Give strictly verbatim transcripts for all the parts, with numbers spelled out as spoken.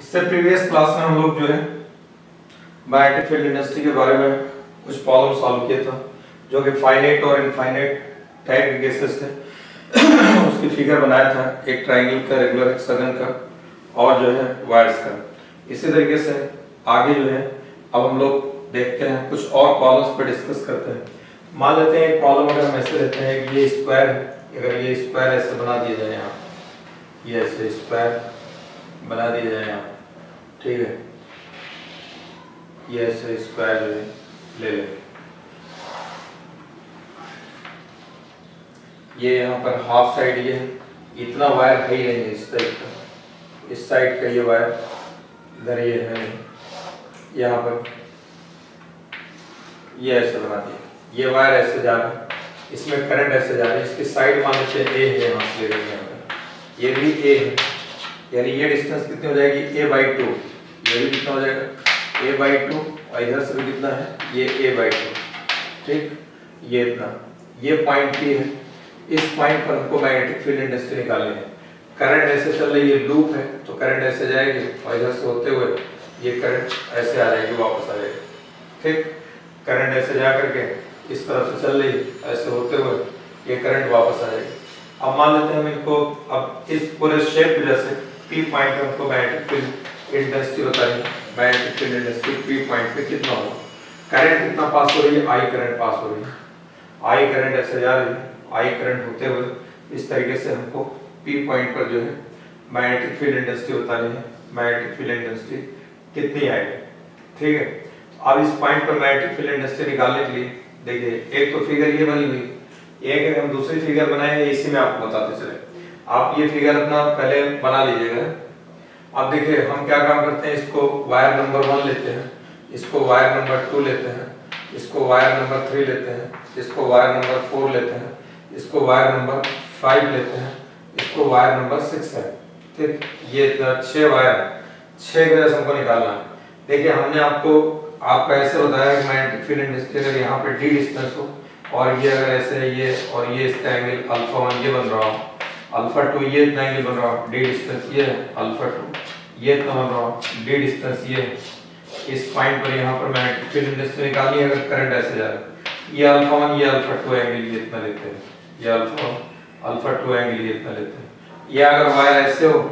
इससे previous class में हम लोग जो है मैग्नेटिक फील्ड इंडस्ट्री के बारे में कुछ प्रॉब्लम सॉल्व किया था, जो कि फाइनाइट और इनफाइनाइट टाइप के केसेस थे। उसकी फिगर बनाया था, एक ट्रायंगल का, रेगुलर हेक्सागन का और जो है वायर्स का। इसी तरीके से आगे जो है अब हम लोग देखते हैं कुछ और प्रॉब्लम्स पर डिस्कस करते हैं। मान लेते हैं एक प्रॉब्लम अगर हम ऐसे लेते हैं कि ये स्क्वायर है, अगर ये स्क्वायर ऐसे बना दिया जाए, यहाँ ये ऐसे स्क्वायर बना दिया जाए यहाँ, ठीक है, ये ऐसे स्क्वायर जो है ले लें। ये यहाँ पर हाफ साइड, ये इतना वायर है ही नहीं है इस टाइप का, इस साइड का ये वायर इधर ये है नहीं, यहाँ पर ये ऐसे बना दिया, ये वायर ऐसे जा रहा है, इसमें करंट ऐसे जा रहा है, इसकी साइड मान लेते हैं ए है, यहाँ से ले रहे हैं, ये भी ए है, यानी ये डिस्टेंस कितनी हो जाएगी ए बाई टू, ये भी कितना हो जाएगा ए बाई टू, और इधर से भी कितना है ये ए बाई टू, ठीक, ये इतना, ये पॉइंट पी है। इस पॉइंट पर हमको मैग्नेटिक फील्ड इंडस्ट्री निकालनी है। करंट ऐसे चल रही है, लूप है, तो करंट ऐसे जाएगी और इधर से होते हुए ये करंट ऐसे आ जाएगी, वापस आ जाएगी, ठीक। करंट ऐसे जा करके इस तरफ से चल रही, ऐसे होते हुए ये करंट वापस आ जाएगी। अब मान लेते हैं हम इनको, अब इस पूरे शेप की वजह से पी पॉइंट पे हमको मैग्नेटिक फील्ड इंडस्ट्री बताइए, magnetic field industry P point पे कितना होगा, करंट कितना पास हो रही है, आई करंट पास हो रही है, आई करंट ऐसे जा रही है, आई करंट होते हुए इस तरीके से हमको पी पॉइंट पर जो है मैग्नेटिक फील्ड इंडस्ट्री बतानी है, मैग्नेटिक फील्ड इंडस्ट्री कितनी आएगी, ठीक है। अब इस पॉइंट पर मैग्नेटिक फील्ड इंडस्ट्री निकालने के लिए देखिए, एक तो फिगर ये बनी हुई, एक अगर हम दूसरी फिगर बनाएंगे, इसी में आपको बताते चले। आप ये फिगर अपना पहले बना लीजिएगा। अब देखिए हम क्या काम करते हैं, इसको वायर नंबर वन लेते हैं, इसको वायर नंबर टू लेते हैं, इसको वायर नंबर थ्री लेते हैं, इसको वायर नंबर फोर लेते हैं, इसको वायर नंबर फाइव लेते हैं, इसको वायर नंबर सिक्स है, ठीक। ये छह वायर, छह की वजह से हमको निकालना है। देखिए हमने आपको आपका ऐसे बताया कि मैग्नेटिक फील्ड इंडस्ट्री अगर यहाँ पे डी डिस्टेंस हो और ये अगर ऐसे है ये, और ये इसका एंगल अल्फा वन ये बन रहा हो, अल्फा टू ये इतना एंगल बन रहा हो, डी डिस्टेंस ये है, अल्फा टू ये इतना बन रहा हो, डी डिस्टेंस ये है। इस पॉइंट पर यहाँ पर मैग्नेटिक फील्ड इंडस्ट्री निकालनी है, अगर करंट ऐसे जा रहा है, ये अल्फा वन ये अल्फा टू एंगल ये इतना लेते हैं, ये अल्फा अल्फा टू एंगल ये इतना लेते हैं। ये अगर वायर ऐसे हो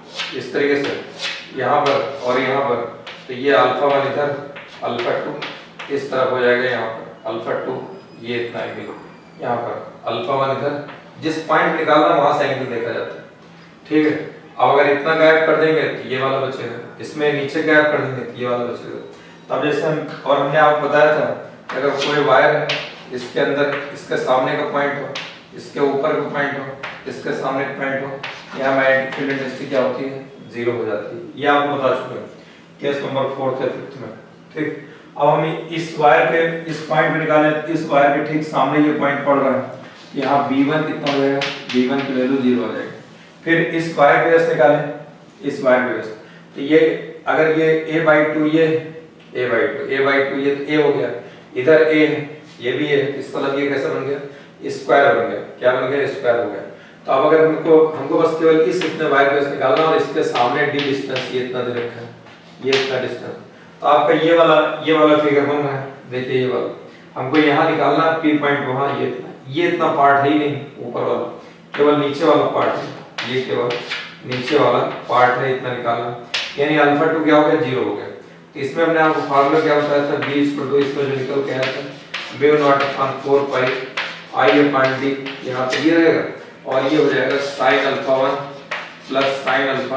इस तरीके से यहाँ पर और यहाँ पर, तो ये अल्फा वन इधर, अल्फा टू इस तरफ हो जाएगा, यहाँ पर अल्फा टू ये इतना एंगल, यहाँ पर अल्फा वन इधर, जिस पॉइंट निकालना वहां से एंगल देखा जाता है, ठीक है। अब अगर इतना गायब कर देंगे तो ये वाला बचेगा, इसमें नीचे गायब कर देंगे तो ये वाला बचेगा। तब जैसे हम, और हमने आपको बताया था अगर कोई वायर है, इसके अंदर इसके सामने का पॉइंट हो, इसके ऊपर का पॉइंट हो, इसके सामने का पॉइंट हो, यहाँ मैग्नेटिक फील्ड इंडस्ट्री क्या होती है, जीरो हो जाती है। ये आपको बता चुके हैं केस नंबर फोर्थ या फिफ्थ में, ठीक। अब हम इस वायर के इस पॉइंट पे निकालें, इस वायर के ठीक सामने ये पॉइंट पड़ रहा है, यहाँ बी वन कितना हो जाएगा, बी वन की वैल्यू जीरो हो जाएगी। फिर इस वायर के वजह से निकालें, इस वायर के वजह से, तो ये अगर ये a बाई टू ये a by two a by two ये तो a हो गया, इधर a है, ये भी है, इस मतलब ये कैसा बन गया, स्क्वायर बन गया, क्या बन गया, स्क्वायर हो गया। तो अब अगर हमको हमको बस केवल इस इतने वायर के वजह से निकालना, और इसके सामने डी डिस्टेंस ये इतना दे रखा है, ये इतना डिस्टेंस, तो आपका ये वाला ये वाला फिगर बन रहा है। देखिए ये वाला हमको यहाँ निकालना है, पी पॉइंट वहाँ, ये इतना ये इतना पार्ट है ही नहीं ऊपर वाला, केवल नीचे वाला पार्ट है, ये केवल नीचे वाला पार्ट है, इतना निकालना, यानी अल्फा टू क्या हो गया, जीरो हो गया। तो इसमें हमने आपको फार्मूला क्या बताया था, बी इक्वल टू, इसमें जो निकल के आया था mu naught upon four pi I upon D, यहाँ पे ये रहेगा, और ये हो जाएगा sine alpha one plus sine alpha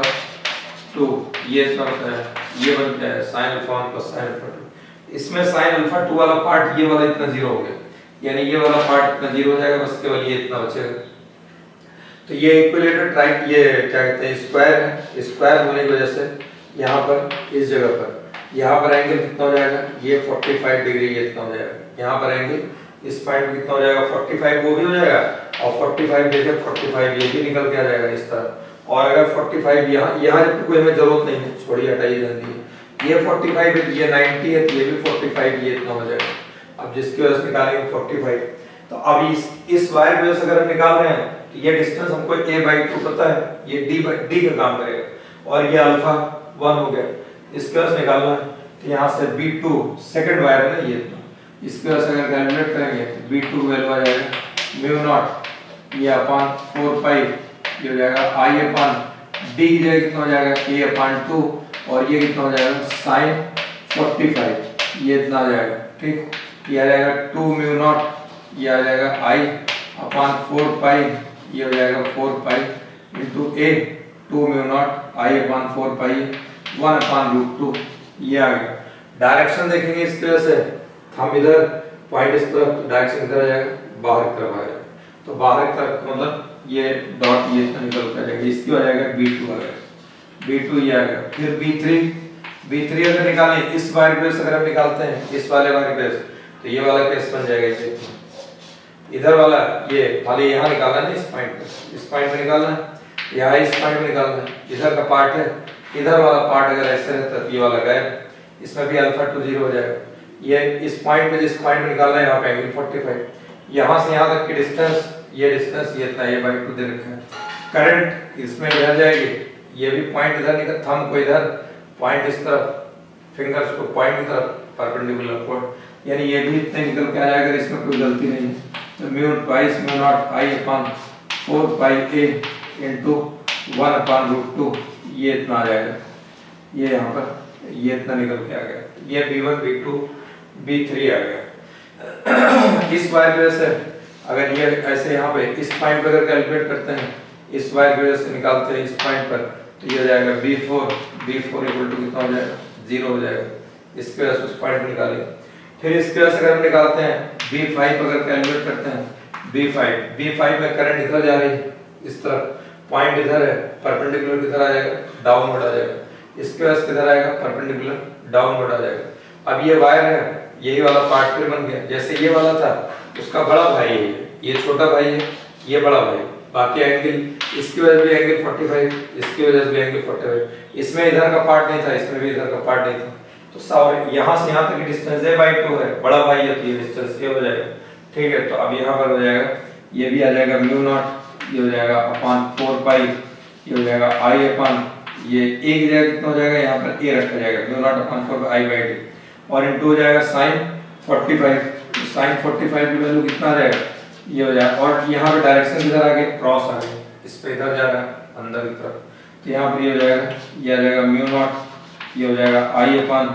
two, ये इतना होता है, ये बनता है sine alpha one plus sine alpha two. इसमें साइन अल्फा टू वाला पार्ट ये वाला इतना जीरो हो गया, यानी ये वाला पार्ट इतना जीरो हो जाएगा, बस केवल ये इतना बचेगा। तो ये इक्विलेटरल ट्राइक, ये क्या कहते हैं, स्क्वायर है, स्क्वायर होने की वजह से यहाँ पर इस जगह पर यहाँ पर एंगल कितना हो जाएगा, ये पैंतालीस डिग्री ये इतना हो जाएगा, यहाँ पर एंगल इस पॉइंट पे कितना हो जाएगा, पैंतालीस वो भी हो जाएगा, और पैंतालीस देखें पैंतालीस ये भी निकल के आ जाएगा इस तरह। और अगर पैंतालीस यहाँ यहाँ कोई हमें जरूरत नहीं है, छोड़िए हटाइए जल्दी, ये पैंतालीस है, ये नब्बे है, तो ये भी पैंतालीस ये इतना हो जाएगा। अब जिसकी वजह से निकालेंगे पैंतालीस, तो अब इस इस वायर की वजह से अगर हम निकाल रहे हैं, तो ये डिस्टेंस हमको a बाई टू पता है, ये d डी का काम करेगा, और ये अल्फा वन हो गया। इसके वजह से निकालना है तो यहाँ से बी टू सेकेंड वायर है ना ये, इसके वजह से अगर कैलकुलेट करेंगे तो बी टू वैल्यू आ जाएगा म्यू नॉट ये अपान फोर पाई ये हो जाएगा आई अपान डी कितना हो जाएगा ए अपान टू और ये कितना हो जाएगा साइन फोर्टी फाइव ये इतना आ जाएगा। ठीक, ये आ जाएगा टू म्यू नॉट ये आ जाएगा आई अपान फोर पाई ये हो जाएगा four pi into A two mu naught I upon four pi one upon root two ये आ गया। डायरेक्शन देखेंगे इसकी वजह से हम इधर पॉइंट इस तरफ डायरेक्शन इधर आ जाएगा बाहर की तरफ आ जाएगा तो बाहर की तरफ मतलब ये डॉट ये इतना निकल कर जाएगा इसकी हो जाएगा बी टू आ गया बी टू ये आ गया। फिर बी थ्री बी थ्री अगर निकालें इस वायर बेस अगर हम निकालते हैं इस वाले वायर बेस तो ये वाला केस बन जाएगा ये इधर वाला ये खाली यहाँ निकालना है इस पॉइंट पे इस पॉइंट पे निकालना है यहाँ इस पॉइंट पे निकालना है इधर का पार्ट है इधर वाला पार्ट अगर ऐसे रहता तो ये वाला गया इसमें भी अल्फा टू जीरो हो जाएगा। ये इस पॉइंट पे जिस पॉइंट पे निकालना है यहाँ पे एंगल फोर्टी फाइव यहाँ से यहाँ तक की डिस्टेंस ये डिस्टेंस ये इतना ये बाई टू दे रखा है। करंट इसमें इधर जाएगी ये भी पॉइंट इधर निकल थंब को इधर पॉइंट इस तरफ फिंगर्स को पॉइंट की तरफ परपेंडिकुलर अपवर्ड यानी ये भी इतने निकल के आ जाएगा इसमें कोई गलती नहीं है। तो mu twice mu naught I upon four pi A into one upon root two ये इतना आ जाएगा ये यहाँ पर ये इतना निकल के आ गया ये B one B two B three आ गया। इस वायर की वजह से अगर ये ऐसे यहाँ पे इस पॉइंट पर अगर कैलकुलेट करते हैं इस वायर की वजह से निकालते हैं इस पॉइंट पर तो ये हो जाएगा B four B four equal to कितना हो जाएगा जीरो हो जाएगा। इसके वजह से उस पॉइंट पर निकालेंगे। फिर इसके वजह से अगर हम निकालते हैं बी फाइव अगर कैलकुलेट करते हैं बी फाइव बी फाइव में करंट इधर जा रही है इस तरफ पॉइंट इधर है परपेंडिकुलर किधर आ जाएगा डाउनवर्ड आ जाएगा। इसके वजह से किधर आएगा परपेंडिकुलर डाउनवर्ड आ जाएगा। अब ये वायर है यही वाला पार्ट फिर बन गया जैसे ये वाला था उसका बड़ा भाई है ये छोटा भाई है ये बड़ा भाई बाकी एंगल इसकी वजह से एंगल फोर्टी फाइव इसकी वजह से भी एंगल फोर्टी फाइव इसमें इधर का पार्ट नहीं था इसमें भी इधर का पार्ट नहीं था तो सब यहाँ से यहाँ तक की डिस्टेंस है बाई टू है बड़ा भाई है तो ये डिस्टेंस ये हो जाएगा। ठीक है तो अब यहाँ पर हो जाएगा ये भी आ जाएगा म्यू नॉट ये हो जाएगा अपान फोर पाई ये हो जाएगा आई अपान ये ए की जगह कितना हो जाएगा यहाँ पर ए रखा जाएगा mu naught upon four I by D और इनटू हो जाएगा sine forty five sine forty five की वैल्यू कितना आ जाएगा ये हो जाएगा और यहाँ पे डायरेक्शन इधर आगे क्रॉस आ गया इस पे इधर जा रहा है अंदर की तरफ तो यहाँ पर ये हो जाएगा ये आ जाएगा म्यू नॉट ये हो जाएगा I upon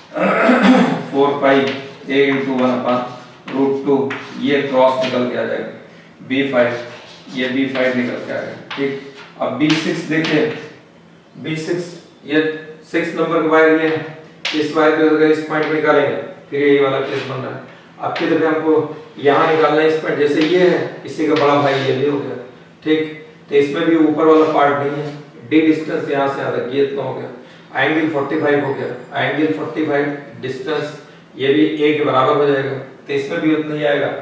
four pi A into one upon root two ये क्रॉस निकल के आ जाएगा बी फाइव ये बी फाइव निकल के आ गया। ठीक अब बी सिक्स देखिए बी सिक्स ये सिक्स नंबर का वायर ये इस वायर पे अगर इस पॉइंट पे निकालेंगे फिर यही वाला केस बन रहा है। अब की दफे हमको यहाँ निकालना है इस पॉइंट जैसे ये है इसी का बड़ा भाई ये भी हो गया। ठीक तो इसमें भी ऊपर वाला पार्ट नहीं है डी डिस्टेंस यहाँ से यहाँ तक ये इतना हो गया एंगल फोर्टी फाइव हो गया एंगल फोर्टी फाइव डिस्टेंस ये भी ए के बराबर हो जाएगा तो इसमें भी उतना ही आएगा।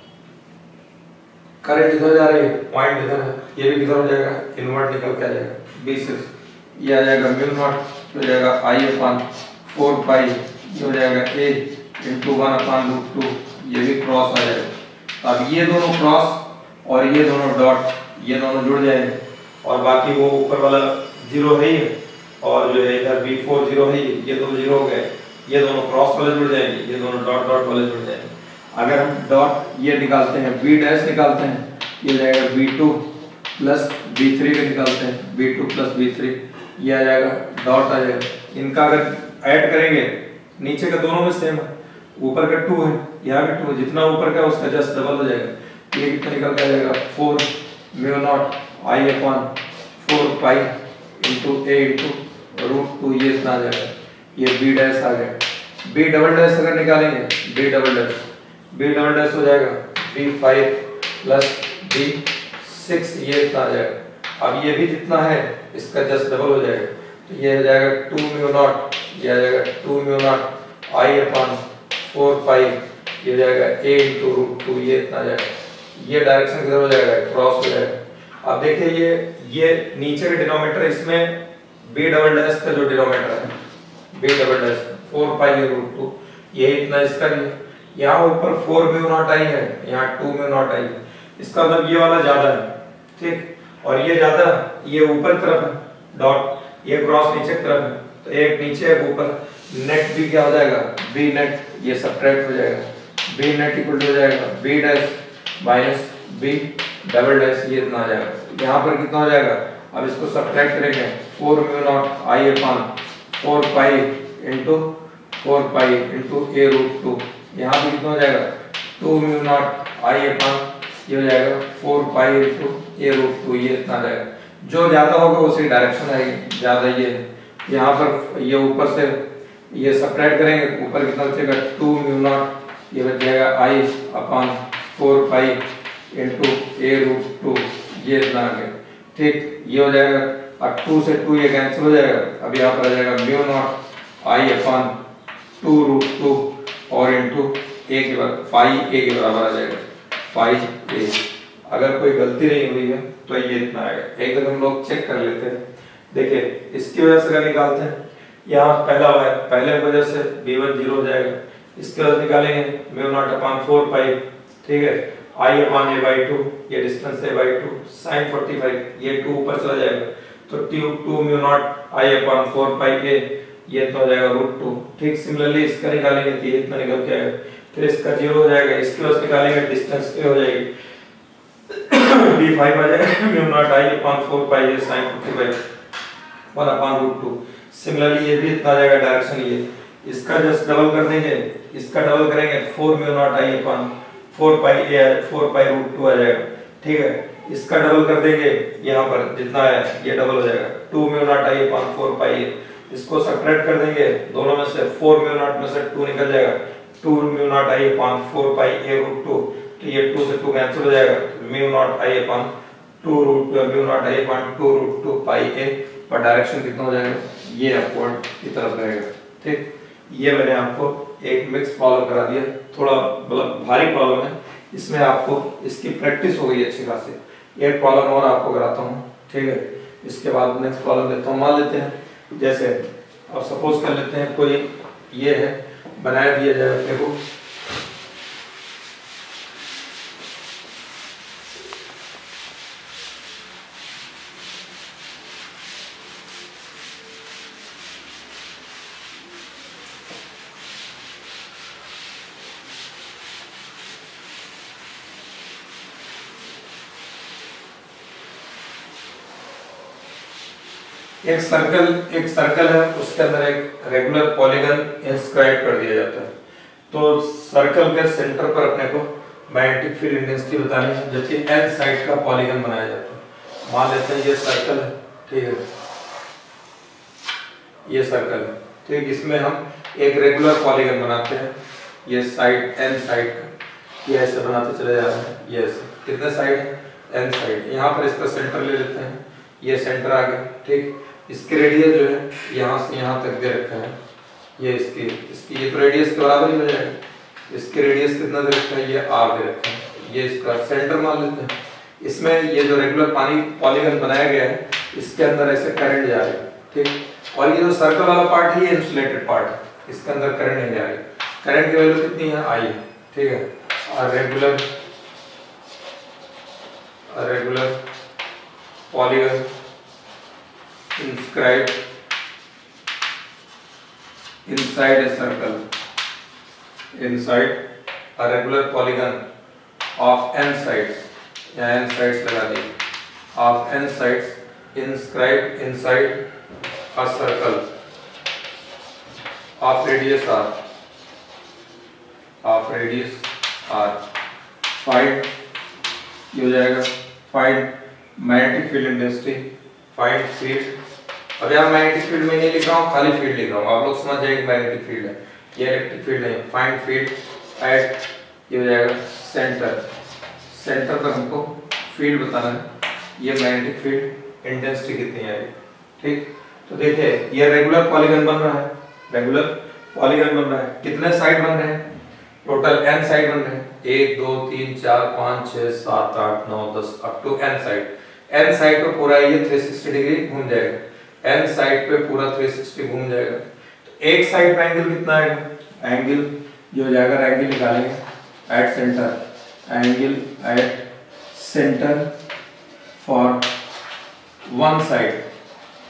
करंट इधर जा रही है पॉइंट इधर है ये भी किधर हो जाएगा इनवर्ट निकल के आ जाएगा बी सिक्स ये आ जाएगा म्यू नॉट हो जाएगा आई अपान फोर पाई ये हो जाएगा A into one upon root two ये भी क्रॉस आ जाएगा। अब ये दोनों क्रॉस और ये दोनों डॉट ये दोनों जुड़ जाएंगे और बाकी वो ऊपर वाला जीरो है ही और जो है इधर बी फोर जीरो है ये दोनों जीरो हो गए ये दोनों क्रॉस वाले जुड़ जाएंगे ये दोनों डॉट डॉट वाले जुड़ जाएंगे। अगर हम डॉट ये निकालते हैं बी डैश निकालते हैं ये जाएगा B two plus B three का निकालते हैं B two plus B three ये आ जाएगा डॉट आ जाएगा। इनका अगर ऐड करेंगे नीचे का दोनों में सेम है ऊपर का टू है यहाँ भी टू है जितना ऊपर का उसका जस्ट डबल हो जाएगा ये कितना निकल के आ जाएगा four mu naught I upon four pi into A into root two ये इतना आ जाएगा ये बी डैश आ गया। बी डबल डैश अगर निकालेंगे B double dash B double dash हो जाएगा B five plus B six ये इतना आ जाएगा। अब ये भी जितना है इसका जस्ट डबल हो जाएगा तो ये हो जाएगा टू म्यू नॉट ये आ जाएगा two mu naught I upon four pi ये हो जाएगा ए इंटू रूट टू ये इतना आ जाएगा। ये डायरेक्शन किधर हो जाएगा क्रॉस हो जाएगा। अब देखिए ये ये नीचे का डिनोमिनेटर इसमें बी डबल डैश का जो डिनोमिनेटर है B double dash four pi root two ये इतना इसका भी यहाँ ऊपर फोर म्यू नॉट आई है यहाँ टू म्यू नॉट आई है इसका मतलब ये वाला ज्यादा है। ठीक और ये ज्यादा ये ऊपर तरफ है डॉट ये क्रॉस नीचे तरफ है तो एक नीचे एक ऊपर, नेट भी क्या हो जाएगा, बी नेट ये सब्ट्रैक्ट हो जाएगा, बी नेट इक्वल टू हो जाएगा B dash minus B double dash, ये इतना आ जाएगा। यहाँ पर कितना हो जाएगा, अब इसको सब्ट्रैक्ट करेंगे, four mu naught I upon four pi into four pi into A root two, यहाँ पर कितना हो जाएगा, two mu naught I upon ये हो जाएगा four pi into A root two, ये इतना आ जाएगा। जो ज्यादा होगा उसी डायरेक्शन आएगी, ज्यादा ये है। यहाँ पर ये ऊपर से ये सब्ट्रैक्ट करेंगे, ऊपर कितना बचेगा, टू म्यू नॉट ये बच जाएगा I upon four pi into A root two, ये इतना आ गया। ठीक, ये हो जाएगा, अब टू से टू ये कैंसिल हो जाएगा, अब यहाँ पर आ जाएगा mu naught I upon two root two और इंटू ए के बाद पाई ए के बराबर आ जाएगा पाई ए। अगर कोई गलती नहीं हुई है तो ये इतना आएगा। एक बार हम लोग चेक कर लेते हैं, देखिए इसकी वजह से क्या निकालते हैं, यहाँ पहला है, पहले वजह से बी वन जीरो हो जाएगा, इसके वजह से निकालेंगे mu naught upon four pi, ठीक है, I upon A by two, ये डिस्टेंस है by two, sine forty five, ये टू ऊपर चला जाएगा, तो two two mu naught I upon four pi A, ये तो हो जाएगा रूट टू। ठीक, सिमिलरली इसका निकालेंगे तो ये इतना निकल के आएगा, फिर इसका जीरो हो जाएगा, इसके वजह से निकालेंगे डिस्टेंस ए हो जाएगी बी फाइव आ जाएगा mu naught I upon four pi A sine forty five one upon root two. Similarly ये भी इतना आ जाएगा डायरेक्शन, ये इसका जस्ट डबल कर देंगे, इसका डबल करेंगे four mu naught I upon four pi A four pi root two आ जाएगा। ठीक है, इसका डबल कर देंगे, यहाँ पर जितना है ये डबल हो जाएगा, two mu naught I upon four pi A, इसको सब्ट्रैक्ट कर देंगे, दोनों में से फोर म्यू नॉट में से टू निकल जाएगा, two mu naught I upon four pi A root two, तो ये टू से टू कैंसिल हो जाएगा, mu naught I upon two root mu naught I upon two root two pi A, पर डायरेक्शन कितना हो जाएगा, ये अपवर्ड की तरफ रहेगा। ठीक, ये मैंने आपको एक मिक्स प्रॉब्लम करा दिया, थोड़ा मतलब भारी प्रॉब्लम है, इसमें आपको इसकी प्रैक्टिस हो गई अच्छी खासी। एक प्रॉब्लम और आपको कराता हूँ, ठीक है, इसके बाद नेक्स्ट प्रॉब्लम देता हूँ। मान लेते हैं जैसे अब सपोज कर लेते हैं कोई ये है, बनाया दिया जाए अपने को, एक सर्कल एक सर्कल है, उसके अंदर एक रेगुलर पॉलीगन इंस्क्राइब कर दिया जाता है। तो सर्कल के सेंटर पर अपने को मैग्नेटिक फील्ड इंटेंसिटी बतानी है, जबकि एन साइड का पॉलीगन बनाया जाता है। मान लेते हैं ये सर्कल है, ठीक है, ये सर्कल है, ठीक, इसमें हम एक रेगुलर पॉलीगन बनाते हैं, ये साइड एन साइड का, ये ऐसे बनाते चले जा रहे हैं, ये ऐसे कितने साइड है, एन साइड। यहाँ पर इसका सेंटर ले लेते हैं, ये सेंटर आ गया। ठीक, इसकी रेडियस जो है यहाँ से यहाँ तक दे रखा है, ये इसकी इसकी ये तो रेडियस के बराबर ही हो जाएगा। इसकी रेडियस कितना दे रखा है, ये आर दे रखा है, ये इसका सेंटर मान लेते हैं। इसमें ये जो रेगुलर पानी पॉलीगन बनाया गया है, इसके अंदर ऐसे करंट जा रही है। ठीक, और ये जो सर्कल वाला पार्ट है, ये इंसुलेटेड पार्ट है, इसके अंदर करंट नहीं जा रही। करंट की वैल्यू कितनी है, आई है। ठीक है, और regular regular polygon inscribed inside a circle, inside a regular polygon of n sides, या n sides लगा दी, of n sides inscribed inside a circle of radius r, of radius r, find ये हो जाएगा, find magnetic field intensity, find field। अब यहाँ magnetic field में नहीं लिख रहा हूँ, खाली फील्ड लिख रहा हूँ, आप लोग समझ जाएंगे मैग्नेटिक फील्ड है, ये इलेक्ट्रिक फील्ड नहीं। फाइंड फील्ड एट ये हो जाएगा सेंटर, सेंटर पर हमको फील्ड बताना है, ये मैग्नेटिक फील्ड इंटेंसिटी कितनी आएगी। ठीक, तो देखिए ये रेगुलर पॉलीगन बन रहा है, रेगुलर पॉलीगन बन रहा है, कितने साइड बन रहे हैं, टोटल एन साइड बन रहे हैं, एक दो तीन चार पाँच छह सात आठ नौ दस up to N side. N side पे पूरा ये थ्री सिक्सटी डिग्री घूम जाएगा, एन साइड पे पूरा थ्री सिक्सटी घूम जाएगा। तो एक साइड पे एंगल कितना आएगा, एंगल जो हो जाएगा, एंगल निकालेंगे at centre, angle at centre for one side,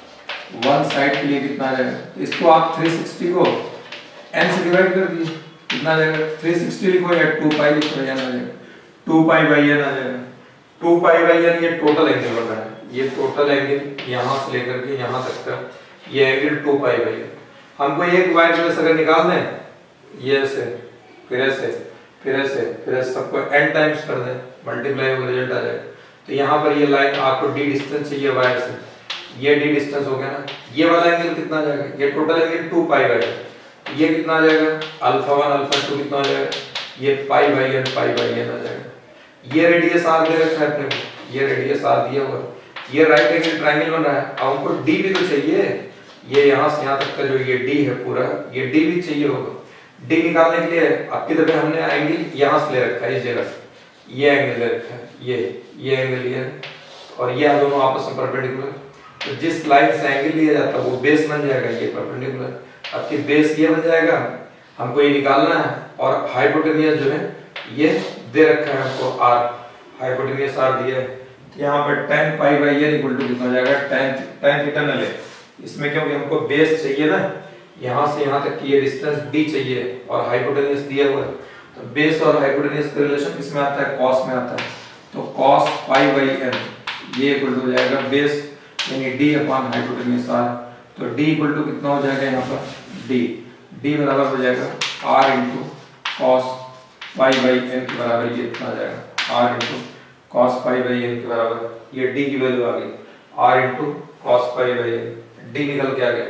one side के लिए कितना आ जाएगा, तो इसको आप थ्री सिक्सटी को n से डिवाइड कर दीजिए, कितना आ जाएगा, थ्री सिक्सटी लिखो या टू पाई लिखो, n आ जाएगा टू पाई बाई n आ जाएगा। टू पाई बाई n ये टोटल एंगल बन रहा है, ये टोटल एंगल यहाँ से लेकर के यहाँ तक का ये angle two pi by n। हमको एक वायर में से अगर निकाल दें, ये ऐसे फिर ऐसे फिर ऐसे फिर ऐसे सबको n टाइम्स कर दें, मल्टीप्लाई होकर रिजल्ट आ जाएगा। तो यहाँ पर ये लाइन आपको d डिस्टेंस चाहिए वायर से, ये d डिस्टेंस हो गया ना, ये वाला एंगल कितना आ जाएगा, ये total angle two pi by n, ये कितना आ जाएगा अल्फा वन अल्फा टू कितना आ जाएगा, ये pi by n pi by n आ जाएगा। ये रेडियस आर दे रखा है अपने को, ये रेडियस आर दिया हुआ, ये राइट एंगल ट्रायंगल बन रहा है। अब हमको d भी तो चाहिए, ये यहाँ से यहाँ तक का जो ये d है पूरा, ये d भी चाहिए होगा। d निकालने के लिए आपकी तरफ हमने एंगल यहाँ से ले रखा है, इस जगह से ये एंगल ले रखा है, ये ये एंगल ये और ये दोनों आपस में परपेंडिकुलर। तो जिस लाइन से एंगल लिया जाता है वो बेस बन जाएगा, ये परपेंडिकुलर, आपकी बेस ये बन जाएगा। हमको ये निकालना है और हाइपोटेनियस जो है ये दे रखा है हमको r, हाइपोटेनियस r दिया है। यहाँ पर tan pi by n equal to कितना हो जाएगा, tan tan थीटा न ले इसमें, क्योंकि हमको बेस चाहिए ना, यहाँ से यहाँ तक की ये डिस्टेंस d चाहिए और हाइपोटेनियस दिया हुआ है। तो बेस और हाइपोटेनियस का रिलेशन किसमें आता है, cos में आता है। तो cos पाई बाई n ये इक्वल टू हो जाएगा बेस यानी d अपॉन हाइपोटेनियस r। तो d इक्वल टू कितना हो जाएगा यहाँ पर, d d बराबर हो जाएगा r into cos pi by n के बराबर, ये इतना आ जाएगा r into cos pi by n के बराबर, ये d की वैल्यू आ गई r into cos pi by n, d निकल के आ गया।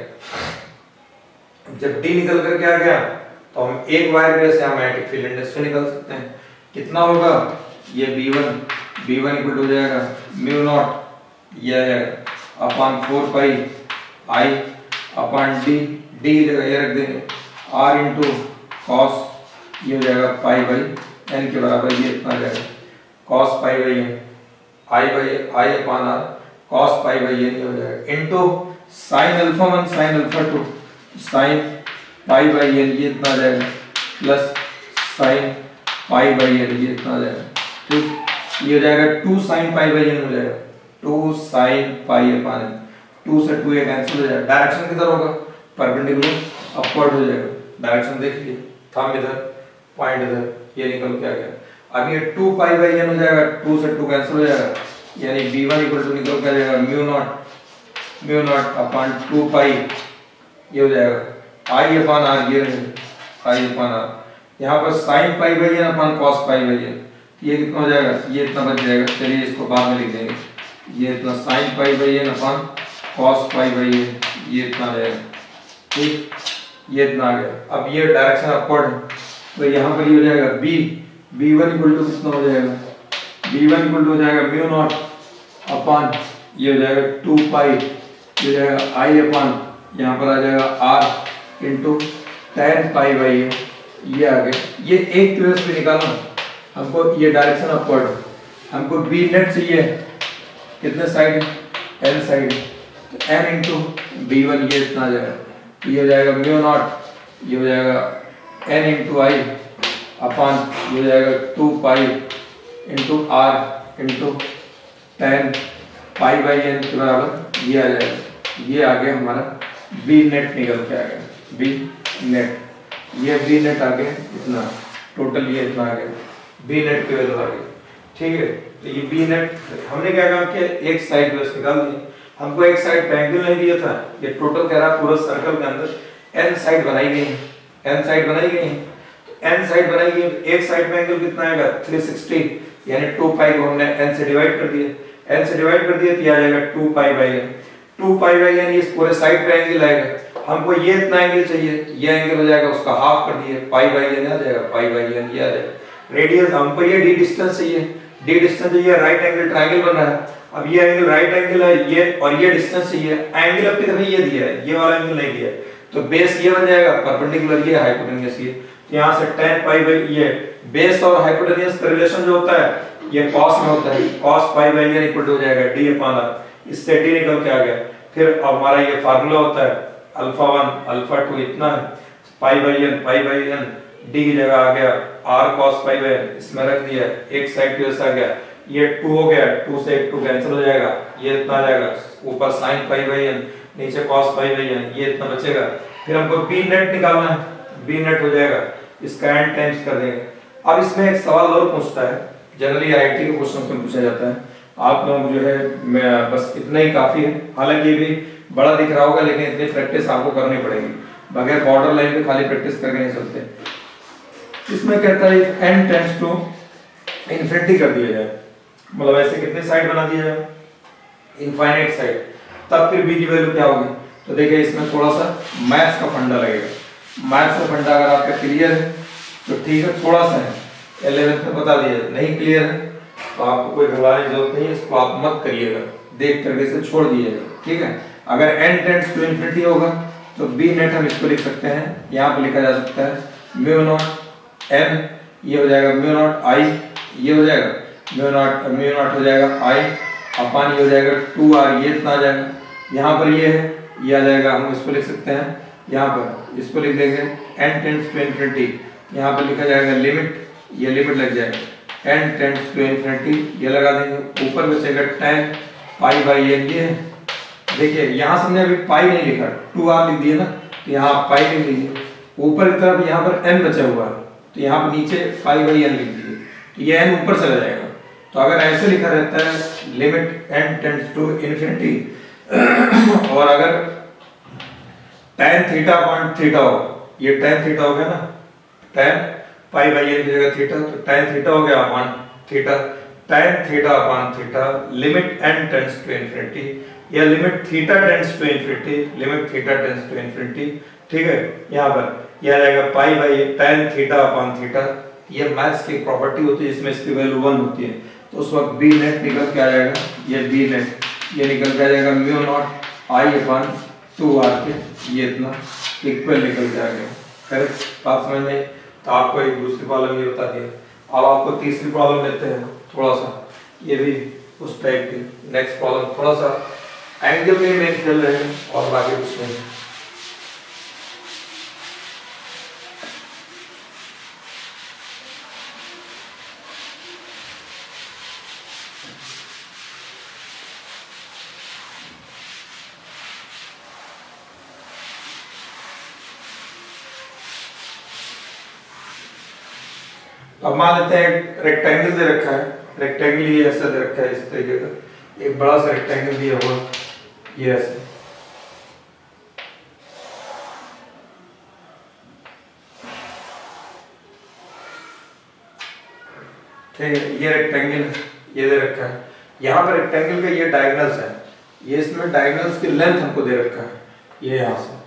जब d निकल करके आ गया तो हम एक वायर में से मैग्नेटिक फील्ड इंडस्ट्री निकाल सकते हैं। कितना होगा, ये B one B one equal हो जाएगा म्यू नॉट ये आ जाएगा upon four pi I upon D, D ये रख देंगे r इंटू कॉस ये हो जाएगा पाई बाई n के बराबर, ये इतना आ जाएगा cos pi by n I by I upon r cos pi by n ये हो जाएगा into sine alpha one sine alpha two sine pi by n ये इतना आ जाएगा plus sine pi by n ये इतना आ जाएगा, ठीक। ये हो जाएगा two sine pi by n हो जाएगा, two sine pi upon n, two से टू ये कैंसिल हो जाएगा। डायरेक्शन किधर होगा, परपेंडिकुलर अपवर्ड हो जाएगा। डायरेक्शन देखिए, थंब इधर पॉइंट इधर, ये निकल के आ गया। अब ये टू पाई बाई n हो जाएगा, टू से टू कैंसिल हो जाएगा, यानी बी वन इक्वल टू निकल के आ जाएगा mu naught mu naught upon two pi ये हो जाएगा आई अपॉन आर, ये रहेगा आई अपॉन आर। यहाँ पर sine pi by n upon cos pi by n, ये कितना हो जाएगा, ये इतना बच जाएगा। चलिए इसको बाद में लिख देंगे, ये इतना sine pi by n upon cos pi by n ये इतना आ जाएगा, ठीक। ये इतना आ गया। अब ये डायरेक्शन अपवर्ड है, तो यहाँ पर ये हो जाएगा b B one equal to कितना हो जाएगा, बी वन इक्वल टू हो जाएगा म्यू नॉट अपॉन ये हो जाएगा टू पाई ये हो जाएगा आई अपॉन यहाँ पर आ जाएगा r into tan pi by n, ये आ गया। ये एक ट्रेस पे निकालना हमको, ये डायरेक्शन अपवर्ड, हमको b नेट चाहिए कितने साइड, n साइड, तो n इंटू बी वन ये इतना आ जाएगा, ये हो जाएगा म्यू नॉट ये हो जाएगा n इंटू आई अपॉन ये हो जाएगा two pi into R into tan pi by n के बराबर, ये आ जाएगा। ये आ गया हमारा बी नेट निकल के आ गया, बी नेट, ये बी नेट आ गया इतना, टोटल ये इतना आ गया, बी नेट की वैल्यू आ गई, ठीक है। तो ये बी नेट हमने क्या काम किया, एक साइड बेस निकाल दी। हमको एक साइड ट्रायंगल नहीं दिया था, ये टोटल कह रहा पूरा सर्कल के अंदर एन साइड बनाई गई है, एन साइड बनाई गई है, एन साइड बनाई गई, एक साइड में एंगल कितना आएगा थ्री सिक्सटी, यानी टू पाई को हमने एन से डिवाइड कर दिया, एन से डिवाइड कर दिया तो आ जाएगा two pi by N, two pi by N, इस पूरे साइड पे एंगल आएगा। हमको ये इतना एंगल चाहिए, ये एंगल हो जाएगा उसका हाफ कर दिए, पाई बाई एन आ जाएगा, पाई बाई एन ये आ जाएगा। रेडियस हमको ये डी डिस्टेंस चाहिए, डी डिस्टेंस चाहिए, राइट एंगल ट्रायंगल बन रहा है। अब ये एंगल राइट एंगल है, ये और ये डिस्टेंस चाहिए, एंगल अब किधर ये दिया है, ये वाला एंगल नहीं दिया है, तो बेस ये बन जाएगा, परपेंडिकुलर ये हाइपोटेन्यूज ये, तो यहाँ से tan पाई बाई ये बेस और हाइपोटेन्यूज का रिलेशन जो होता है ये cos में होता है, cos pi by n equal to हो जाएगा d अपॉन r, इससे d निकल के आ गया। फिर अब हमारा ये फार्मूला होता है अल्फा वन अल्फा टू इतना है, pi by n pi by n d की जगह आ गया r cos pi by n, इसमें रख दिया, एक साइड पे ऐसा आ गया, ये टू हो गया, टू से एक टू कैंसिल हो जाएगा, ये इतना आ जाएगा, ऊपर sin पाई बाई n नीचे cos पाई बाई n, ये इतना बचेगा। फिर हमको b नेट निकालना है, b नेट हो जाएगा, इसका n टाइम्स कर देंगे। अब इसमें एक सवाल और पूछता है, जनरली आईआईटी के क्वेश्चन में पूछा जाता है, आप लोग जो है मैं बस इतना ही काफी है, हालांकि ये भी बड़ा दिख रहा होगा लेकिन इतनी प्रैक्टिस आपको करनी पड़ेगी, बगैर बॉर्डर लाइन पे खाली प्रैक्टिस करके नहीं चलते। इसमें कहता है n टेंड्स टू इन्फिनिटी कर दिया जाए, मतलब ऐसे कितने साइड बना दिया जाए, इनफाइनाइट साइड, तब फिर b की वैल्यू क्या होगी। तो देखिए इसमें थोड़ा सा मैथ्स का फंडा लगेगा, मैथ्स का फंडा अगर आपका क्लियर है तो ठीक है, थोड़ा सा है इलेवेंथ में बता दिया, नहीं क्लियर है तो आपको कोई घबराने की जरूरत नहीं है, इसको आप मत करिएगा, देख करके इसे छोड़ दीजिएगा, ठीक है। अगर n टेंड्स टू इन्फिनिटी होगा तो b नेट हम इसको लिख सकते हैं, यहाँ पर लिखा जा सकता है म्यू नॉट n, ये हो जाएगा म्यू नॉट i, ये हो जाएगा म्यू नॉट म्यू नॉट हो जाएगा i अपान ये हो जाएगा टू r, ये इतना आ जाएगा। यहाँ पर ये है, ये आ जाएगा, हम इसको लिख सकते हैं, यहाँ पर इसको लिख देंगे n टेंड्स टू इन्फिनिटी, यहाँ पर लिखा जाएगा लिमिट, ये लिमिट लग जाएगा n टेंड्स टू इन्फिनिटी, ये लगा देंगे, ऊपर बचेगा tan पाई बाई n, ये देखिए यहाँ से हमने अभी पाई नहीं लिखा, टू आर लिख दिए ना, तो यहाँ पाई लिख लीजिए, ऊपर की तरफ यहाँ पर n बचा हुआ है तो यहाँ पर नीचे पाई बाई n लिख दीजिए, तो ये n ऊपर चला जाएगा। तो अगर ऐसे लिखा रहता है limit n tends to infinity और अगर tan थीटा पॉइंट थीटा हो, ये tan थीटा हो गया ना, tan पाई बाई n की जगह थीटा, तो tan थीटा हो गया upon theta, tan theta upon theta limit n tends to infinity या limit theta tends to infinity, limit theta tends to infinity, ठीक है। यहाँ पर यह आ जाएगा pi by tan theta upon theta, ये मैथ्स की प्रॉपर्टी होती है जिसमें इसकी वैल्यू वन होती है, तो उस वक्त b नेट निकल के आ जाएगा, ये b नेट ये निकल के आ जाएगा mu naught i upon two R के, ये इतना इक्वल निकल के आ गया। करेक्ट बात समझ में? तो आपको एक दूसरी प्रॉब्लम ये बता दिया, अब आपको तीसरी प्रॉब्लम लेते हैं, थोड़ा सा ये भी उस टाइप की। नेक्स्ट प्रॉब्लम थोड़ा सा एंगल में मेन खेल रहे हैं और बाकी कुछ नहीं। अब मान लेते हैं रेक्टेंगल दे रखा है, रेक्टेंगल ये ऐसा दे रखा है, इस तरीके का एक बड़ा सा रेक्टेंगल दिया हुआ, ये ऐसे, ठीक है, ये रेक्टेंगल ये दे रखा है, यहाँ पर रेक्टेंगल का ये डायगोनल्स है, ये इसमें डायगोनल्स की लेंथ हमको दे रखा है, ये यहाँ से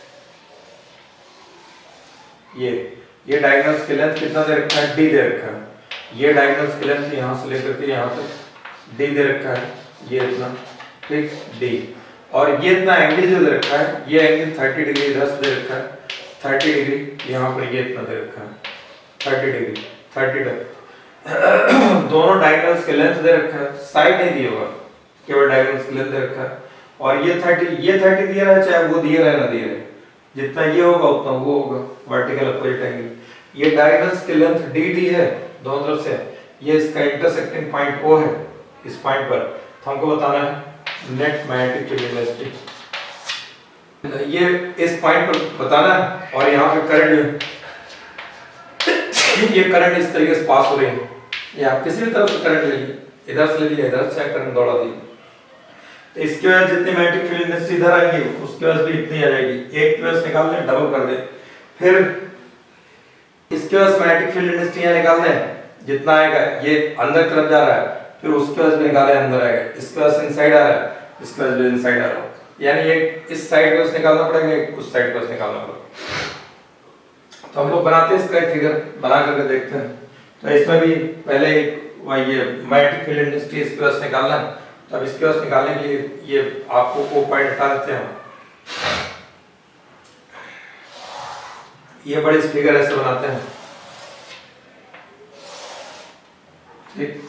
ये ये डायगोनल्स की लेंथ कितना दे रखा है, d दे रखा है, ये डायगोनल्स की लेंथ यहाँ से लेकर के यहाँ तक d दे रखा है, ये इतना, ठीक d, और ये इतना एंगल जो दे रखा है, ये एंगल थर्टी डिग्री इधर से दे रखा है, थर्टी डिग्री यहाँ पर ये इतना दे रखा है, थर्टी डिग्री थर्टी तक दोनों डायगोनल्स की लेंथ दे रखा है, साइड नहीं दिया हुआ, केवल डायगोनल्स की लेंथ दे रखा है, और ये थर्टी ये थर्टी दिया रहा है, चाहे वो दिया रहे ना दिया रहे, जितना ये होगा उतना वो होगा, वर्टिकल अपोजिट एंगल। ये डायगोनल्स की लेंथ डी डी है दोनों तरफ से, ये इसका इंटरसेक्टिंग पॉइंट ओ है, इस पॉइंट पर तो हमको बताना है नेट मैग्नेटिक फील्ड इंटेंसिटी, ये इस पॉइंट पर बताना है, और यहाँ पे करंट ये करंट इस तरीके से पास हो रही है, ये आप किसी भी तरफ से करंट ले लीजिए, इधर से ले लिया, इधर से करंट दौड़ा दीजिए, तो इसके वजह जितनी मैग्नेटिक फील्ड इंटेंसिटी इधर आएगी उसके वजह भी इतनी आ जाएगी, एक की वजह निकाल लें डबल कर दें, फिर इसके वजह मैग्नेटिक फील्ड इंटेंसिटी यहाँ निकाल दें, जितना आएगा ये अंदर तरफ जा रहा है, फिर उसके वजह से निकाले अंदर आएगा, इसके वजह से इनसाइड आ रहा है, इसके वजह से इनसाइड आ रहा है, यानी एक इस साइड पे उससे निकालना पड़ेगा, एक उस साइड पे उससे निकालना पड़ेगा। तो हम लोग बनाते हैं इसका फिगर बना करके देखते हैं, तो इसमें भी पहले एक ये मैग्नेटिक फील्ड इंटेंसिटी इसके वजह से निकालना है, तो अब इसके वजह से निकालने के लिए ये आपको वो पॉइंट हटा देते हैं, ये बड़ी फिगर ऐसे बनाते हैं, ठीक,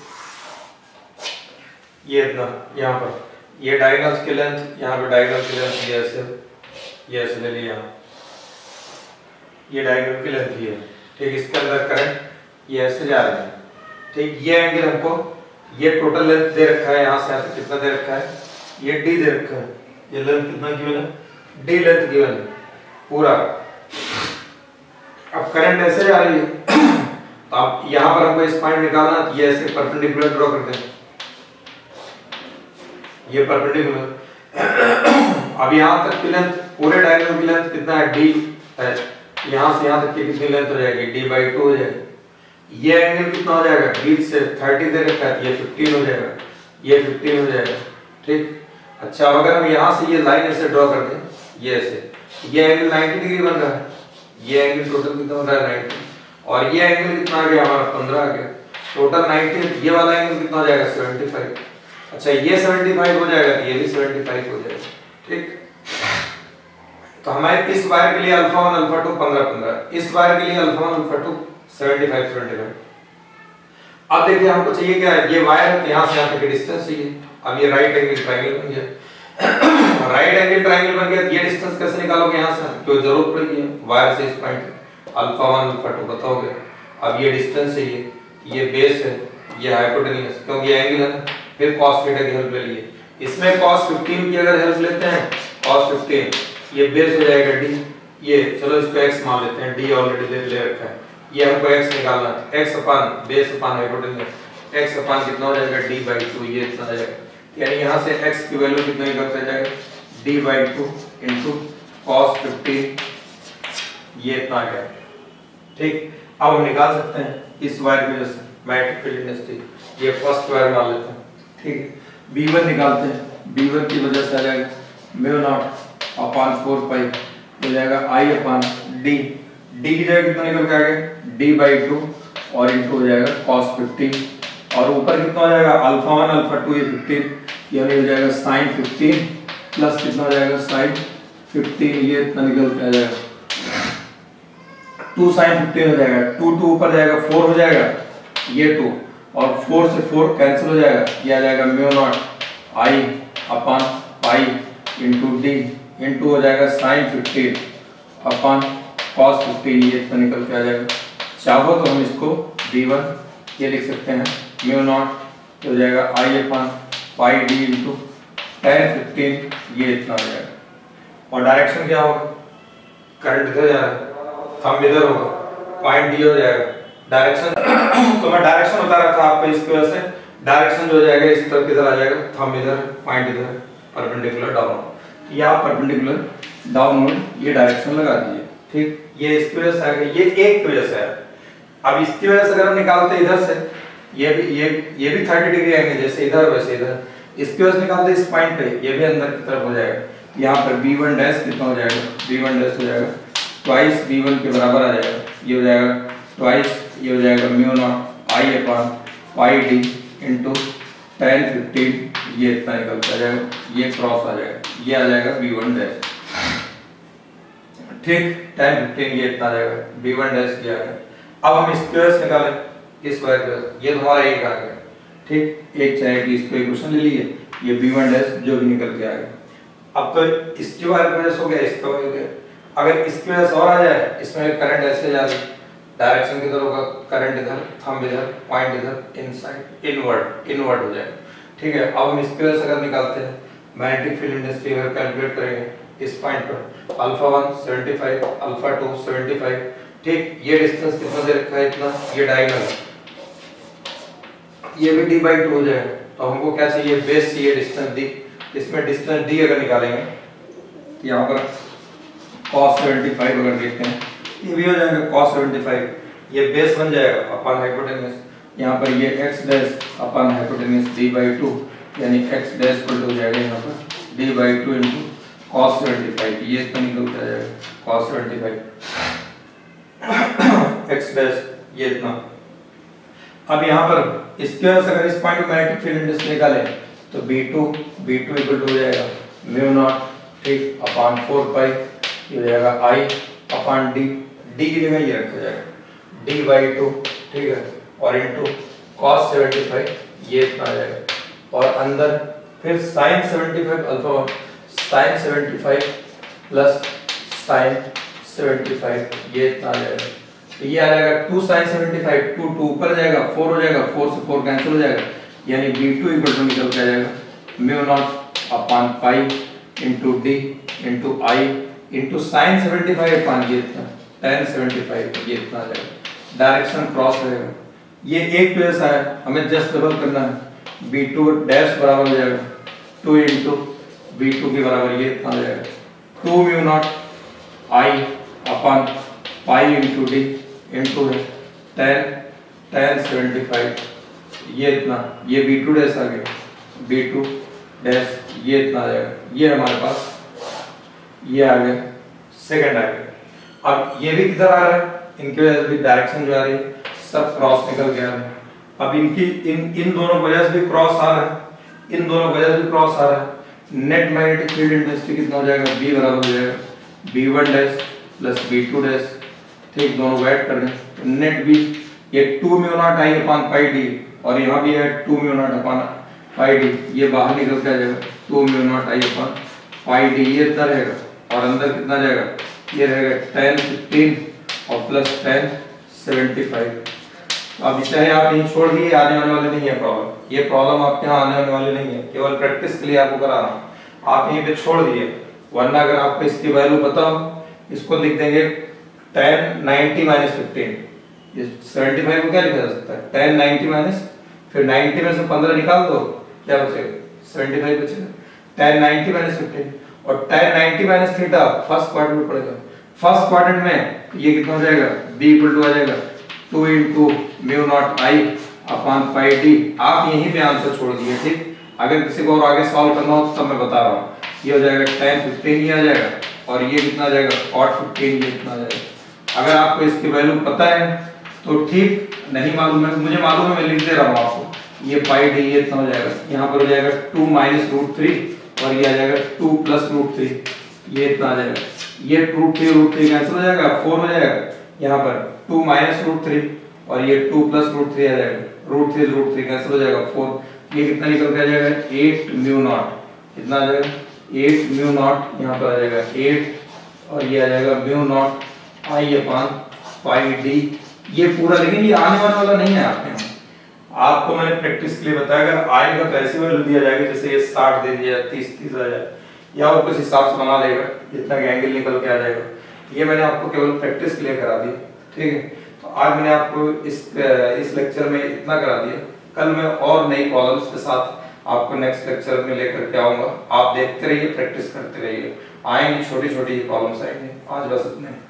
ये इतना यहाँ पर ये डायगोनल्स की लेंथ, यहाँ पे डायगोनल की लेंथ ये ऐसे ये ऐसे ले लिया, ये डायगोनल की लेंथ ये, ठीक, इसके अंदर करंट ये ऐसे जा रहे हैं, ठीक, ये एंगल हमको ये टोटल लेंथ दे रखा है, यहाँ से यहाँ तक कितना दे रखा है, ये d दे रखा है, ये लेंथ कितना गिवन है, डी लेंथ गिवन है पूरा। अब करंट ऐसे जा रही है तो अब यहाँ पर हमको इस पॉइंट निकालना, ये ऐसे परपेंडिकुलर ड्रॉ करते हैं, ये परपेंडिकुलर। अब यहाँ तक की लेंथ, पूरे डायगोनल की लेंथ कितना है, डी है। यहाँ से यहाँ तक की कितनी लेंथ हो जाएगी, डी बाई टू हो जाएगी। ये एंगल कितना हो जाएगा, बीच से थर्टी दे रखा है, ये फिफ्टीन हो जाएगा, ये फिफ्टीन हो जाएगा, ठीक। अच्छा, अगर हम यहाँ से ये लाइन ऐसे ड्रॉ कर दें, ये ऐसे, ये एंगल नाइंटी डिग्री बन रहा है, ये एंगल टोटल कितना बन रहा है, नाइंटी, और ये एंगल कितना आ गया हमारा, पंद्रह आ गया, टोटल नाइंटी। ये वाला एंगल कितना हो जाएगा, सेवेंटी फाइव। अच्छा, ये सेवेंटी फाइव हो जाएगा, ये भी सेवेंटी फाइव हो जाएगा, ठीक। तो हमारे इस वायर के लिए अल्फा वन अल्फा टू पंद्रह पंद्रह, इस वायर के लिए alpha one alpha two seventy five seventy five. अब देखिए हमको चाहिए क्या है, ये वायर है, यहाँ से यहाँ तक की डिस्टेंस चाहिए। अब ये राइट एंगल ट्रायंगल बन गया। राइट एंगल ट्रायंगल बन गया, ये डिस्टेंस कैसे निकालोगे, यहाँ से क्यों जरूरत पड़ेगी वायर से इस point, alpha one alpha two बताओगे। अब ये डिस्टेंस चाहिए, ये बेस है, ये हाइपोटेन्यूज, क्योंकि ये एंगल है ना, फिर cos थीटा की हेल्प ले लिए। इसमें cos फिफ्टीन की अगर हेल्प लेते हैं, cos फिफ्टीन, ये बेस हो जाएगा d, ये चलो इसको x मान लेते हैं, d ऑलरेडी ले, ले रखा है, ये हमको x निकालना है, x upon base upon hypotenuse, x upon कितना हो जाएगा, d बाई टू, ये इतना आ जाएगा। यानी यहाँ से x की वैल्यू कितना निकलता जाएगा, d by two into cos fifteen, ये इतना आ गया, ठीक। अब हम निकाल सकते हैं इस वायर की वजह से मैग्नेटिक फील्ड इंटेंसिटी, ये फर्स्ट वायर मान लेते हैं, ठीक। बी वन निकालते हैं, बी वन की वजह से आ जाएगा mu naught upon four pi हो जाएगा आई अपान डी, डी की जगह कितना निकल के आ गया, डी बाई टू और इंटू हो जाएगा cos फिफ्टीन, और ऊपर कितना हो जाएगा, अल्फा वन अल्फा टू, ये फिफ्टीन, यानी हो जाएगा साइन फिफ्टीन प्लस कितना हो जाएगा, साइन फिफ्टीन, ये इतना निकल के आ जाएगा टू साइन फिफ्टीन हो जाएगा, टू टू ऊपर जाएगा फोर हो जाएगा, ये टू, और फोर से फोर कैंसिल हो जाएगा, ये आ जाएगा mu naught I upon pi into D into हो जाएगा sine fifteen upon cos fifteen, ये इतना निकल के आ जाएगा। चाहो तो हम इसको बी वन ये लिख सकते हैं, म्यू नॉट हो जाएगा I upon pi D into tan fifteen, ये इतना हो जाएगा। और डायरेक्शन क्या होगा, करंट इधर जा रहा है, थंब इधर होगा, पॉइंट डी हो जाएगा। डायरेक्शन तो मैं डायरेक्शन बता रहा था आपको, इसकी वजह से डायरेक्शन जो हो जाएगा इस तरफ किधर आ जाएगा, थंब इधर, पॉइंट इधर, परपेंडिकुलर डाउनवर्ड। ये आप परपेंडिकुलर डाउनवर्ड ये डायरेक्शन लगा दीजिए, ठीक। ये इसकी वजह से आ गया, ये एक की वजह से है। अब इसकी वजह से अगर हम निकालते इधर से, ये भी ये ये भी थर्टी डिग्री आएंगे, जैसे इधर वैसे इधर, इसकी वजह से निकालते इस पॉइंट पे, ये भी अंदर की तरफ हो जाएगा। यहाँ पर बी वन डैश कितना हो जाएगा, बी वन डैश हो जाएगा ट्वाइस बी वन के बराबर आ जाएगा, ये हो जाएगा ट्वाइस, ये हो जाएगा mu naught I upon pi D into tan fifteen, ये इतना निकल आ जाएगा, ये क्रॉस आ जाएगा, ये आ जाएगा बी वन डैश, ठीक। टेन फिफ्टीन ये इतना आ जाएगा, बी वन डैश किया गया। अब हम स्क्वायर्स निकालें, इस वायर का, ये हमारा एक आ गया, ठीक। एक चाहे कि इसको इक्वेशन ले लिए, ये बी वन डैश जो भी निकल के आ गया। अब तो इसकी वायर की वजह से हो गया, इसका हो गया। अगर इसकी वजह से और आ जाए, इसमें करंट ऐसे जा रही, डायरेक्शन किधर होगा, करंट इधर, थंब इधर, पॉइंट इधर, इनसाइड, इनवर्ड, इनवर्ड हो जाएगा, ठीक है। अब हम इसकी वजह से अगर निकालते हैं मैग्नेटिक फील्ड इंटेंसिटी, अगर कैलकुलेट करेंगे इस पॉइंट पर, alpha one seventy five, alpha two seventy five, ठीक। ये डिस्टेंस कितना दे रखा है, इतना, ये डायगोनल, ये भी d बाई टू हो जाएगा। तो हमको क्या चाहिए, बेस चाहिए, डिस्टेंस d। इसमें डिस्टेंस d अगर निकालेंगे, यहाँ पर cos सेवेंटी फाइव अगर देखते हैं, ये भी हो जाएगा cos सेवेंटी फाइव, ये बेस बन जाएगा अपन हाइपोटेन्यूज, यहाँ पर ये x dash upon hypotenuse d by two, यानी x डैश पर हो जाएगा यहाँ पर d by two into cos seventy five, ये इतना निकल के आ जाएगा cos seventy five x dash, ये इतना। अब यहाँ पर इसके वजह से अगर इस पॉइंट में मैग्नेटिक फील्ड इंटेंसिटी निकालें तो B two B two equal to हो जाएगा म्यू नॉट, ठीक, अपान फोर पाई, ये हो जाएगा आई अपान डी, डी की जगह ये रखा जाएगा डी बाई टू, ठीक है, और इनटू cos सेवेंटी फाइव, ये इतना आ जाएगा। और अंदर फिर sin seventy five alpha one, sin seventy five plus sin seventy five, ये इतना आ जाएगा। तो ये आ जाएगा two sine seventy five, two two ऊपर जाएगा, फोर हो जाएगा, फोर से फोर कैंसिल हो जाएगा, यानी बी टू इक्वल टू निकल के आ जाएगा mu naught upon pi into D into I into sine seventy five upon ये इतना टेन सेवेंटी फाइव ये इतना आ जाएगा। डायरेक्शन क्रॉस रहेगा। ये एक तो ऐसा है, हमें जस्ट डबल करना है। बी टू डैश बराबर हो जाएगा टू इंटू बी टू के बराबर ये इतना आ जाएगा two mu naught I upon pi into D into है टेन टेन सेवेंटी फाइव ये इतना, ये बी टू डैश आ गया बी टू डैश ये इतना आ जाएगा। ये हमारे पास ये आ गया सेकंड आ गया। अब ये भी किधर आ रहा है, इनकी वजह से भी डायरेक्शन जो आ रही है सब क्रॉस निकल गया है। अब इनकी इन इन दोनों वजह से भी क्रॉस आ रहा है, इन दोनों वजह से भी क्रॉस आ रहा है। नेट मैग्नेटिक फील्ड इंटेंसिटी कितना हो जाएगा, बी बराबर हो जाएगा B one dash plus B two dash, ठीक, दोनों ऐड कर दें तो नेट बी ये two mu naught I upon pi D और यहाँ भी है two mu naught upon pi D, ये बाहर निकल के आ जाएगा two mu naught I upon pi D ये इतना रहेगा और अंदर कितना जाएगा ये रहेगा टेन फिफ्टीन और प्लस टेन सेवेंटी फाइव। अब चाहे आप यहीं छोड़ दिए, आने वाने वाले नहीं है प्रॉब्लम, ये प्रॉब्लम आपके यहाँ आने वाने वाले नहीं है, केवल प्रैक्टिस के लिए आपको करा रहा हूँ। आप यहीं पे छोड़ दिए, वरना अगर आपको इसकी वैल्यू पता हो इसको लिख देंगे टेन नाइनटी माइनस फिफ्टीन, ये सेवेंटी फाइव को क्या लिखा जा सकता है टेन नाइनटी माइनस, फिर नाइनटी में से पंद्रह निकाल दो क्या बचेगा सेवेंटी फाइव बचेगा, टेन नाइनटी माइनस फिफ्टीन और tan ninety minus theta first quadrant में पड़ेगा। फर्स्ट क्वाड्रेंट में ये कितना हो जाएगा b इक्वल टू आ जाएगा two into mu naught I upon pi D. आप यहीं पे आंसर छोड़ दिए, ठीक, अगर किसी को और आगे सॉल्व करना हो तब मैं बता रहा हूँ। ये हो जाएगा टेन फिफ्टीन ये आ जाएगा और ये कितना आ जाएगा कॉट फिफ्टीन ये कितना आ जाएगा। अगर आपको इसकी वैल्यू पता है तो ठीक, नहीं मालूम है मुझे मालूम है मैं लिख दे रहा हूँ आपको, ये पाई डी ये इतना हो जाएगा, यहाँ पर हो जाएगा टू माइनस रूट थ्री और ये आ जाएगा टू प्लस रूट थ्री ये इतना आ जाएगा, ये root three root three cancel हो जाएगा फोर हो जाएगा, यहाँ पर टू माइनस रूट थ्री और ये टू प्लस रूट थ्री आ जाएगा, root three root three cancel हो जाएगा फोर, ये कितना निकल के आ जाएगा एट म्यू नॉट, कितना आ जाएगा एट म्यू नॉट, यहाँ पर आ जाएगा एट और ये आ जाएगा mu naught I upon pi D. ये पूरा, लेकिन ये आने वाला वाला नहीं है आपके यहाँ, आपको मैंने प्रैक्टिस के लिए बताया अगर आएगा तो ऐसी वैल्यू दिया जाएगी जैसे ये साठ दे दिया तीस तीस आ जाए या वो कुछ हिसाब से बना लेगा जितना एंगल निकल के आ जाएगा। ये मैंने आपको केवल प्रैक्टिस के लिए करा दिया, ठीक है। तो आज मैंने आपको इस इस लेक्चर में इतना करा दिया, कल मैं और नई प्रॉब्लम्स के साथ आपको नेक्स्ट लेक्चर में लेकर के आऊंगा। आप देखते रहिए, प्रैक्टिस करते रहिए, आएंगे छोटी छोटी प्रॉब्लम्स आएंगे। आज बस इतने।